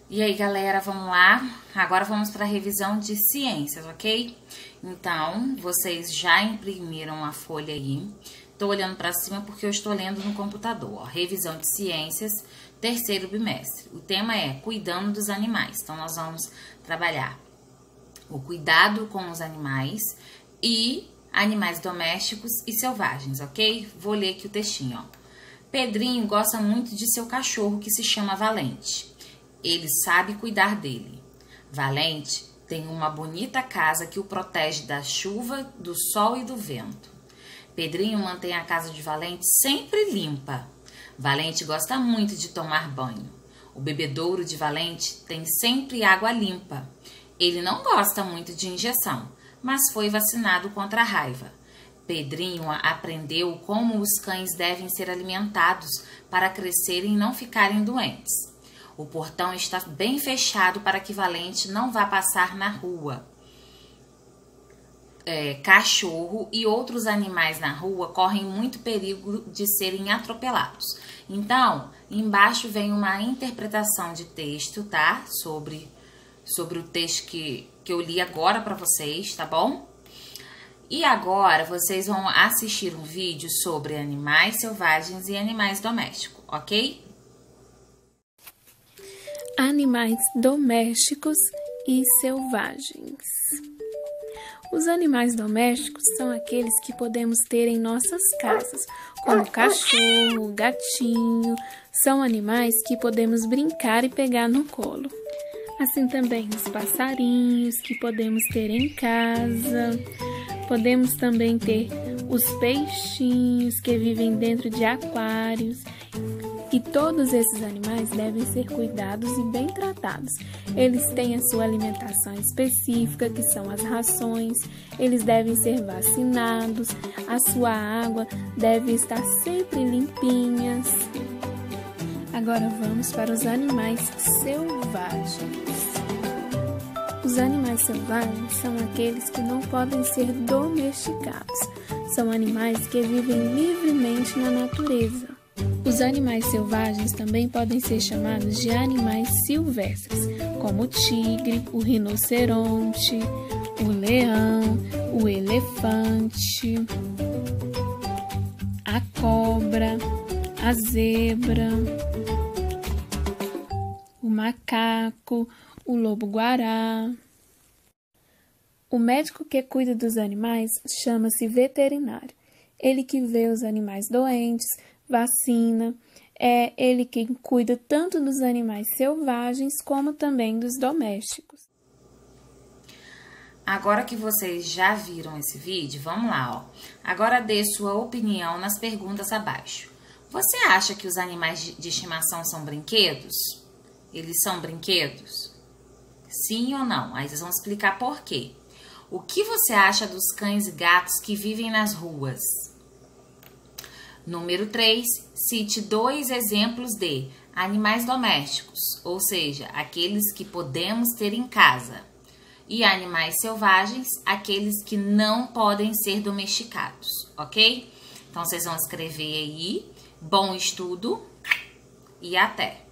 E aí, galera, vamos lá? Agora vamos para a revisão de ciências, ok? Então, vocês já imprimiram a folha aí. Tô olhando para cima porque eu estou lendo no computador, ó. Revisão de ciências, terceiro bimestre. O tema é cuidando dos animais. Então, nós vamos trabalhar o cuidado com os animais e animais domésticos e selvagens, ok? Vou ler aqui o textinho, ó. Pedrinho gosta muito de seu cachorro que se chama Valente. Ele sabe cuidar dele. Valente tem uma bonita casa que o protege da chuva, do sol e do vento. Pedrinho mantém a casa de Valente sempre limpa. Valente gosta muito de tomar banho. O bebedouro de Valente tem sempre água limpa. Ele não gosta muito de injeção, mas foi vacinado contra a raiva. Pedrinho aprendeu como os cães devem ser alimentados para crescerem e não ficarem doentes. O portão está bem fechado para que Valente não vá passar na rua. Cachorro e outros animais na rua correm muito perigo de serem atropelados. Então, embaixo vem uma interpretação de texto, tá? Sobre o texto que eu li agora para vocês, tá bom? E agora vocês vão assistir um vídeo sobre animais selvagens e animais domésticos, ok? Animais domésticos e selvagens. Os animais domésticos são aqueles que podemos ter em nossas casas, como cachorro, gatinho. São animais que podemos brincar e pegar no colo. Assim também os passarinhos que podemos ter em casa. Podemos também ter os peixinhos que vivem dentro de aquários. E todos esses animais devem ser cuidados e bem tratados. Eles têm a sua alimentação específica, que são as rações. Eles devem ser vacinados. A sua água deve estar sempre limpinha. Agora vamos para os animais selvagens. Os animais selvagens são aqueles que não podem ser domesticados. São animais que vivem livremente na natureza. Os animais selvagens também podem ser chamados de animais silvestres, como o tigre, o rinoceronte, o leão, o elefante, a cobra, a zebra, o macaco, o lobo-guará. O médico que cuida dos animais chama-se veterinário. Ele que vê os animais doentes, vacina, é ele quem cuida tanto dos animais selvagens como também dos domésticos. Agora que vocês já viram esse vídeo, vamos lá, ó. Agora dê sua opinião nas perguntas abaixo. Você acha que os animais de estimação são brinquedos? Eles são brinquedos? Sim ou não? Aí vocês vão explicar por quê. O que você acha dos cães e gatos que vivem nas ruas? Número 3, cite 2 exemplos de animais domésticos, ou seja, aqueles que podemos ter em casa, e animais selvagens, aqueles que não podem ser domesticados, ok? Então, vocês vão escrever aí. Bom estudo e até!